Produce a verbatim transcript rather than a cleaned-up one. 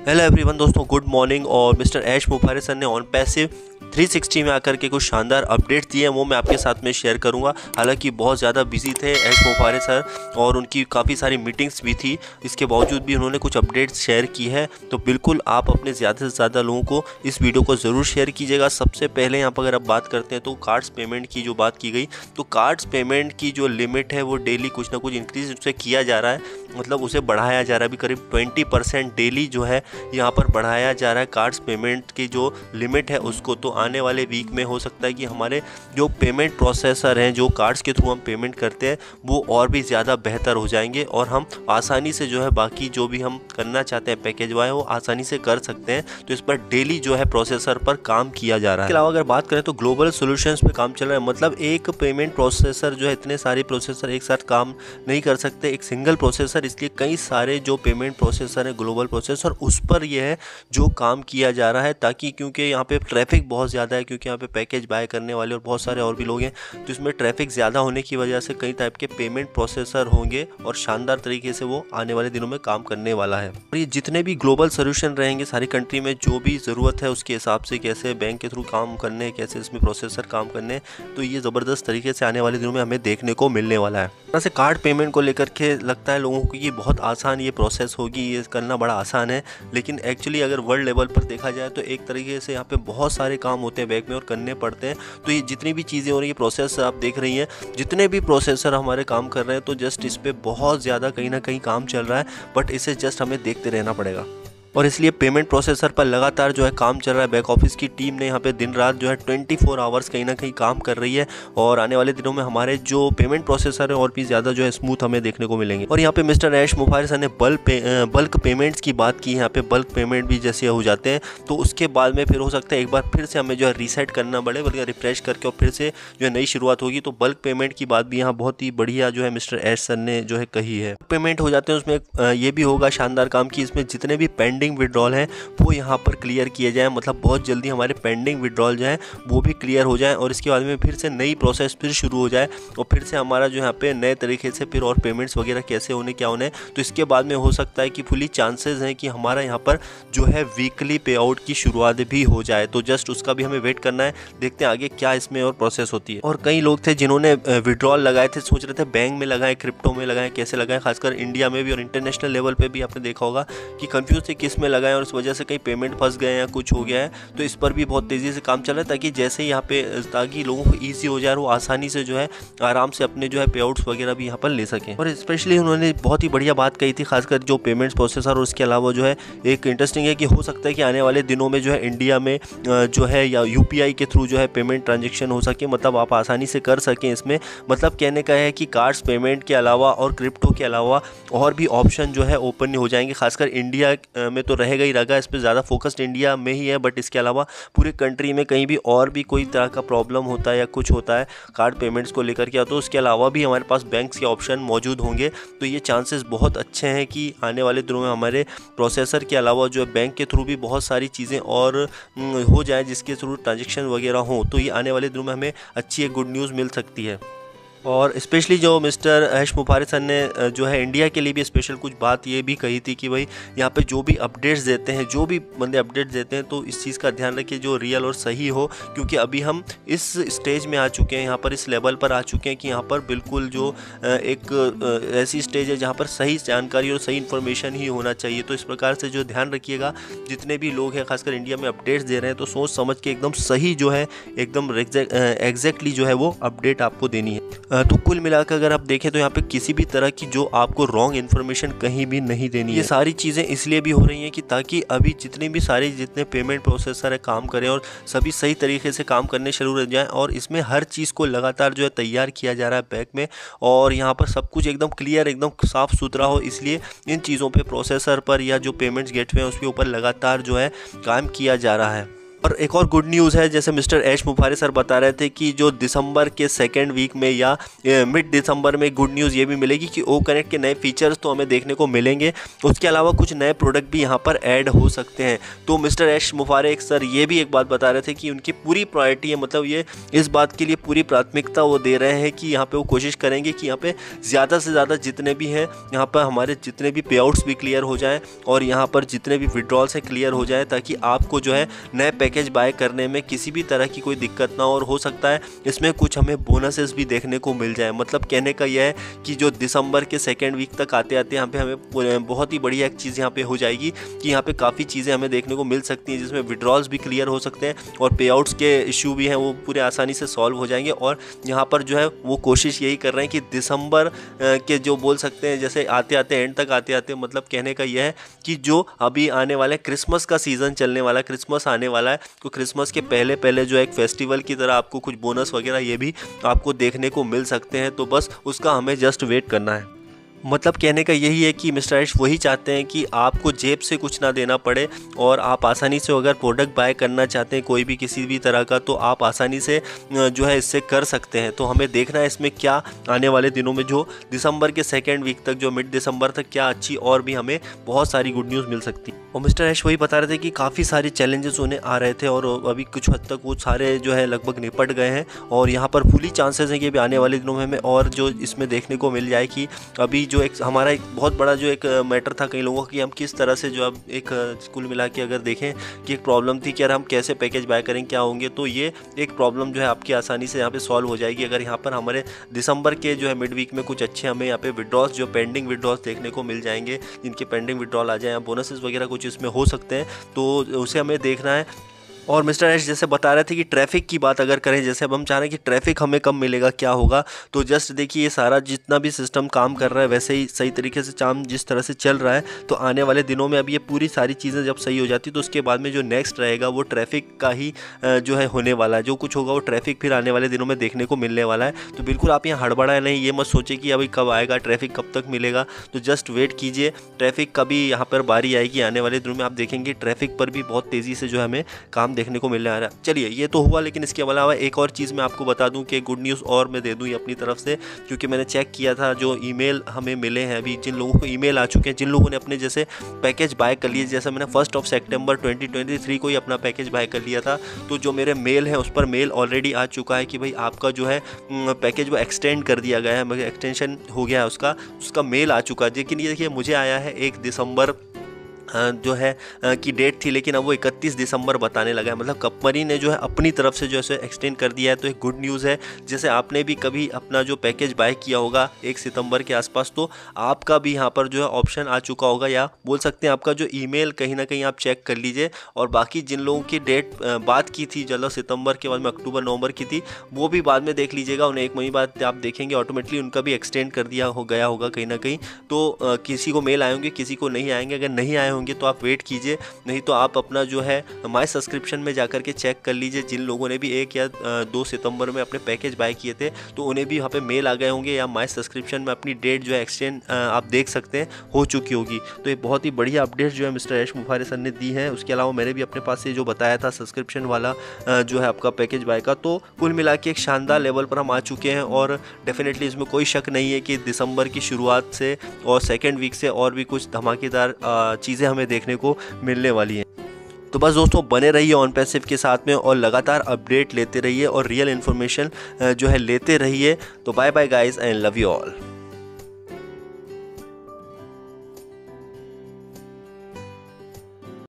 Hello everyone दोस्तों, good morning. और mister Ash Mufaris sir ने ऑन पैसिव थ्री सिक्सटी में आकर के कुछ शानदार अपडेट्स दिए हैं, वो मैं आपके साथ में शेयर करूंगा। हालांकि बहुत ज़्यादा बिजी थे ऐश मुफारिस सर और उनकी काफ़ी सारी मीटिंग्स भी थी, इसके बावजूद भी उन्होंने कुछ अपडेट्स शेयर की है। तो बिल्कुल आप अपने ज़्यादा से ज़्यादा लोगों को इस वीडियो को ज़रूर शेयर कीजिएगा। सबसे पहले यहाँ पर अगर आप बात करते हैं तो कार्ड्स पेमेंट की जो बात की गई, तो कार्ड्स पेमेंट की जो लिमिट है वो डेली कुछ ना कुछ इंक्रीज उससे किया जा रहा है, मतलब उसे बढ़ाया जा रहा है। अभी करीब ट्वेंटी परसेंट डेली जो है यहाँ पर बढ़ाया जा रहा है कार्ड्स पेमेंट की जो लिमिट है उसको। तो आने वाले वीक में हो सकता है कि हमारे जो पेमेंट प्रोसेसर हैं, जो कार्ड्स के थ्रू हम पेमेंट करते हैं, वो और भी ज़्यादा बेहतर हो जाएंगे और हम आसानी से जो है बाकी जो भी हम करना चाहते हैं पैकेज वाइज वो आसानी से कर सकते हैं। तो इस पर डेली जो है प्रोसेसर पर काम किया जा रहा है। इसके अलावा अगर बात करें तो ग्लोबल सोल्यूशंस पे काम चल रहा है, मतलब एक पेमेंट प्रोसेसर जो है इतने सारे प्रोसेसर एक साथ काम नहीं कर सकते, एक सिंगल प्रोसेसर, इसलिए कई सारे जो पेमेंट प्रोसेसर है ग्लोबल प्रोसेसर उस पर यह है जो काम किया जा रहा है, ताकि क्योंकि यहाँ पे ट्रैफिक बहुत ज़्यादा है, क्योंकि यहाँ पे पैकेज बाय करने वाले और बहुत सारे और भी लोग हैं, तो इसमें ट्रैफिक ज़्यादा होने की वजह से कई टाइप के पेमेंट प्रोसेसर होंगे और शानदार तरीके से वो आने वाले दिनों में काम करने वाला है। और ये जितने भी ग्लोबल सोल्यूशन रहेंगे सारी कंट्री में, जो भी ज़रूरत है उसके हिसाब से कैसे बैंक के थ्रू काम करने, कैसे इसमें प्रोसेसर काम करने, तो ये ज़बरदस्त तरीके से आने वाले दिनों में हमें देखने को मिलने वाला है। वैसे कार्ड पेमेंट को लेकर के लगता है लोगों को कि बहुत आसान ये प्रोसेस होगी, ये करना बड़ा आसान है, लेकिन एक्चुअली अगर वर्ल्ड लेवल पर देखा जाए तो एक तरीके से यहाँ पे बहुत सारे काम होते हैं बैंक में और करने पड़ते हैं। तो ये जितनी भी चीज़ें हो रही है, प्रोसेस आप देख रही हैं, जितने भी प्रोसेसर हमारे काम कर रहे हैं, तो जस्ट इस पर बहुत ज़्यादा कहीं ना कहीं काम चल रहा है, बट इसे जस्ट हमें देखते रहना पड़ेगा। और इसलिए पेमेंट प्रोसेसर पर लगातार जो है काम चल रहा है। बैक ऑफिस की टीम ने यहाँ पे दिन रात जो है चौबीस आवर्स कहीं ना कहीं काम कर रही है और आने वाले दिनों में हमारे जो पेमेंट प्रोसेसर है और भी ज़्यादा जो है स्मूथ हमें देखने को मिलेंगे। और यहाँ पे मिस्टर ऐश मुफारिस ने बल्क पे, बल्क पेमेंट्स की बात की। यहाँ पे बल्क पेमेंट भी जैसे हो जाते हैं तो उसके बाद में फिर हो सकता है एक बार फिर से हमें जो है रीसेट करना पड़े, बल्कि रिफ्रेश करके और फिर से जो है नई शुरुआत होगी। तो बल्क पेमेंट की बात भी यहाँ बहुत ही बढ़िया जो है मिस्टर ऐश सर ने जो है कही है। पेमेंट हो जाते हैं उसमें ये भी होगा शानदार काम की इसमें जितने भी पेंडिंग विड्रॉल हैं वो यहाँ पर क्लियर किए जाएं, मतलब बहुत जल्दी हमारे पेंडिंग विड्रॉल जो है वो भी क्लियर हो जाएं और इसके बाद में फिर से नई प्रोसेस फिर शुरू हो जाए और फिर से हमारा जो यहाँ पे नए तरीके से फिर और पेमेंट्स वगैरह कैसे होने क्या होने। तो इसके बाद में हो सकता है कि फुली चांसेस हैं कि हमारा यहाँ पर जो है वीकली पे आउट की शुरुआत भी हो जाए। तो जस्ट उसका भी हमें वेट करना है, देखते हैं आगे क्या इसमें और प्रोसेस होती है। और कई लोग थे जिन्होंने विड्रॉल लगाए थे, सोच रहे थे बैंक में लगाएं, क्रिप्टो में लगाएं, कैसे लगाएं, खासकर इंडिया में भी और इंटरनेशनल लेवल पर भी आपने देखा होगा कि कंफ्यूज थे किस में लगाएं और इस वजह से कहीं पेमेंट फंस गए या कुछ हो गया है। तो इस पर भी बहुत तेज़ी से काम चल रहा है ताकि जैसे यहाँ पे ताकि लोगों को ईजी हो जाए, वो आसानी से जो है आराम से अपने जो है पे आउट्स वगैरह भी यहाँ पर ले सकें। और स्पेशली उन्होंने बहुत ही बढ़िया बात कही थी, खासकर जो पेमेंट्स प्रोसेसर और उसके अलावा जो है एक इंटरेस्टिंग है कि हो सकता है कि आने वाले दिनों में जो है इंडिया में जो है या यूपीआई के थ्रू जो है पेमेंट ट्रांजेक्शन हो सके, मतलब आप आसानी से कर सकें। इसमें मतलब कहने का है कि कार्ड्स पेमेंट के अलावा और क्रिप्टो के अलावा और भी ऑप्शन जो है ओपन हो जाएंगे। खासकर इंडिया में तो रहेगा ही रहेगा, इस पर ज़्यादा फोकस्ड इंडिया में ही है, बट इसके अलावा पूरे कंट्री में कहीं भी और भी कोई तरह का प्रॉब्लम होता है या कुछ होता है कार्ड पेमेंट्स को लेकर के, तो उसके अलावा भी हमारे पास बैंक्स के ऑप्शन मौजूद होंगे। तो ये चांसेस बहुत अच्छे हैं कि आने वाले दिनों में हमारे प्रोसेसर के अलावा जो है बैंक के थ्रू भी बहुत सारी चीज़ें और हो जाए जिसके थ्रू ट्रांजेक्शन वगैरह हो। तो ये आने वाले दिनों में हमें अच्छी एक गुड न्यूज़ मिल सकती है। और स्पेशली जो मिस्टर ऐश मुफारिस ने जो है इंडिया के लिए भी स्पेशल कुछ बात ये भी कही थी कि भाई यहाँ पे जो भी अपडेट्स देते हैं, जो भी बंदे अपडेट्स देते हैं, तो इस चीज़ का ध्यान रखिए जो रियल और सही हो, क्योंकि अभी हम इस स्टेज में आ चुके हैं, यहाँ पर इस लेवल पर आ चुके हैं कि यहाँ पर बिल्कुल जो एक ऐसी स्टेज है जहाँ पर सही जानकारी और सही इन्फॉर्मेशन ही होना चाहिए। तो इस प्रकार से जो ध्यान रखिएगा, जितने भी लोग हैं खासकर इंडिया में अपडेट्स दे रहे हैं, तो सोच समझ के एकदम सही जो है एकदम एग्जैक्टली जो है वो अपडेट आपको देनी है। तो कुल मिलाकर अगर आप देखें तो यहाँ पे किसी भी तरह की जो आपको रॉन्ग इन्फॉर्मेशन कहीं भी नहीं देनी है। ये सारी चीज़ें इसलिए भी हो रही हैं कि ताकि अभी जितने भी सारे जितने पेमेंट प्रोसेसर है काम करें और सभी सही तरीके से काम करने शुरू हो जाएं। और इसमें हर चीज़ को लगातार जो है तैयार किया जा रहा है बैंक में, और यहाँ पर सब कुछ एकदम क्लियर एकदम साफ़ सुथरा हो, इसलिए इन चीज़ों पर प्रोसेसर पर या जो पेमेंट्स गेटवे हैं उसके ऊपर लगातार जो है काम किया जा रहा है। और एक और गुड न्यूज़ है, जैसे मिस्टर ऐश मुफारी सर बता रहे थे कि जो दिसंबर के सेकेंड वीक में या मिड दिसंबर में गुड न्यूज़ ये भी मिलेगी कि ओ कनेक्ट के नए फीचर्स तो हमें देखने को मिलेंगे, उसके अलावा कुछ नए प्रोडक्ट भी यहाँ पर ऐड हो सकते हैं। तो मिस्टर ऐश मुफारी सर ये भी एक बात बता रहे थे कि उनकी पूरी प्रायोरिटी है, मतलब ये इस बात के लिए पूरी प्राथमिकता वो दे रहे हैं कि यहाँ पर वो कोशिश करेंगे कि यहाँ पर ज़्यादा से ज़्यादा जितने भी हैं यहाँ पर हमारे जितने भी पे आउट्स भी क्लियर हो जाएँ और यहाँ पर जितने भी विड्रॉल्स हैं क्लियर हो जाए, ताकि आपको जो है नए पैकेज बाय करने में किसी भी तरह की कोई दिक्कत ना हो। और हो सकता है इसमें कुछ हमें बोनसेस भी देखने को मिल जाए। मतलब कहने का यह है कि जो दिसंबर के सेकेंड वीक तक आते आते यहाँ पे हमें बहुत ही बढ़िया एक चीज़ यहाँ पे हो जाएगी कि यहाँ पे काफ़ी चीज़ें हमें देखने को मिल सकती हैं, जिसमें विड्रॉल्स भी क्लियर हो सकते हैं और पे आउट्स के इशू भी हैं वो पूरे आसानी से सॉल्व हो जाएंगे। और यहाँ पर जो है वो कोशिश यही कर रहे हैं कि दिसंबर के जो बोल सकते हैं जैसे आते आते एंड तक आते आते मतलब कहने का यह है कि जो अभी आने वाले क्रिसमस का सीज़न चलने वाला है, क्रिसमस आने वाला है, तो क्रिसमस के पहले पहले जो एक फेस्टिवल की तरह आपको कुछ बोनस वगैरह ये भी आपको देखने को मिल सकते हैं। तो बस उसका हमें जस्ट वेट करना है। मतलब कहने का यही है कि मिस्टर ऐश वही चाहते हैं कि आपको जेब से कुछ ना देना पड़े और आप आसानी से अगर प्रोडक्ट बाय करना चाहते हैं कोई भी किसी भी तरह का, तो आप आसानी से जो है इससे कर सकते हैं। तो हमें देखना है इसमें क्या आने वाले दिनों में, जो दिसंबर के सेकेंड वीक तक, जो मिड दिसंबर तक क्या अच्छी और भी हमें बहुत सारी गुड न्यूज़ मिल सकती है। और मिस्टर ऐश वही बता रहे थे कि काफ़ी सारे चैलेंजेस उन्हें आ रहे थे और अभी कुछ हद तक वो सारे जो है लगभग निपट गए हैं और यहाँ पर फुली चांसेस हैं कि अभी आने वाले दिनों में हमें और जो इसमें देखने को मिल जाए कि अभी जो एक हमारा एक बहुत बड़ा जो एक मैटर था कई लोगों का कि हम किस तरह से जो अब एक कुल मिला के अगर देखें कि एक प्रॉब्लम थी कि यार हम कैसे पैकेज बाय करें, क्या होंगे, तो ये एक प्रॉब्लम जो है आपकी आसानी से यहाँ पे सॉल्व हो जाएगी अगर यहाँ पर हमारे दिसंबर के जो है मिड वीक में कुछ अच्छे हमें यहाँ पे विड्रॉल्स जो पेंडिंग विड्रॉल्स देखने को मिल जाएंगे, जिनके पेंडिंग विड्रॉल आ जाए या बोनसेस वगैरह कुछ इसमें हो सकते हैं, तो उसे हमें देखना है। और मिस्टर ऐश जैसे बता रहे थे कि ट्रैफिक की बात अगर करें, जैसे अब हम चाह रहे हैं कि ट्रैफिक हमें कम मिलेगा, क्या होगा, तो जस्ट देखिए ये सारा जितना भी सिस्टम काम कर रहा है वैसे ही सही तरीके से काम जिस तरह से चल रहा है, तो आने वाले दिनों में अब ये पूरी सारी चीज़ें जब सही हो जाती तो उसके बाद में जो नेक्स्ट रहेगा वो ट्रैफिक का ही जो है होने वाला है। जो कुछ होगा वो ट्रैफिक फिर आने वाले दिनों में देखने को मिलने वाला है। तो बिल्कुल आप यहाँ हड़बड़ाए नहीं, ये मत सोचे कि अभी कब आएगा ट्रैफिक, कब तक मिलेगा, तो जस्ट वेट कीजिए। ट्रैफिक का भी यहाँ पर बारी आएगी आने वाले दिनों में, आप देखेंगे ट्रैफिक पर भी बहुत तेज़ी से जो हमें काम देखने को मिलने आ रहा है। चलिए ये तो हुआ, लेकिन इसके अलावा एक और चीज़ मैं आपको बता दूं कि गुड न्यूज़ और मैं दे दूं अपनी तरफ से, क्योंकि मैंने चेक किया था जो ईमेल हमें मिले हैं अभी, जिन लोगों को ईमेल आ चुके हैं, जिन लोगों ने अपने जैसे पैकेज बाय कर लिए, जैसे मैंने first of September twenty twenty three को ही अपना पैकेज बाय कर लिया था, तो जो मेरे मेल है उस पर मेल ऑलरेडी आ चुका है कि भाई आपका जो है पैकेज वो एक्सटेंड कर दिया गया है, एक्सटेंशन हो गया है उसका उसका मेल आ चुका है। लेकिन ये देखिए मुझे आया है एक दिसंबर जो है की डेट थी, लेकिन अब वो इकतीस दिसंबर बताने लगा है। मतलब कंपनी ने जो है अपनी तरफ से जो है एक्सटेंड कर दिया है, तो एक गुड न्यूज़ है। जैसे आपने भी कभी अपना जो पैकेज बाय किया होगा एक सितंबर के आसपास, तो आपका भी यहाँ पर जो है ऑप्शन आ चुका होगा, या बोल सकते हैं आपका जो ईमेल कहीं ना कहीं आप चेक कर लीजिए। और बाकी जिन लोगों की डेट बात की थी चलो सितंबर के बाद में अक्टूबर नवंबर की थी, वो भी बाद में देख लीजिएगा, उन्हें एक महीने बाद आप देखेंगे ऑटोमेटिकली उनका भी एक्सटेंड कर दिया हो गया होगा कहीं ना कहीं। तो किसी को मेल आएंगे, किसी को नहीं आएंगे। अगर नहीं आए होंगे तो आप वेट कीजिए, नहीं तो आप अपना जो है माय सब्सक्रिप्शन में जाकर के चेक कर लीजिए। जिन लोगों ने भी एक या दो सितंबर में अपने पैकेज बाय किए थे तो उन्हें भी यहाँ पे मेल आ गए होंगे, या माय सब्सक्रिप्शन में अपनी डेट जो है एक्सटेंड आप देख सकते हैं हो चुकी होगी। तो ये बहुत ही बढ़िया अपडेट जो है मिस्टर ऐश मुफारी सर ने दी है। उसके अलावा मैंने भी अपने पास से जो बताया था सब्सक्रिप्शन वाला जो है आपका पैकेज बाय का, तो कुल मिला के एक शानदार लेवल पर हम आ चुके हैं। और डेफिनेटली इसमें कोई शक नहीं है कि दिसंबर की शुरुआत से और सेकेंड वीक से और भी कुछ धमाकेदार चीज़ें हमें देखने को मिलने वाली हैं। तो बस दोस्तों बने रहिए ऑन पैसिव के साथ में और लगातार अपडेट लेते रहिए और रियल इन्फॉर्मेशन जो है लेते रहिए। तो bye bye guys and love you all.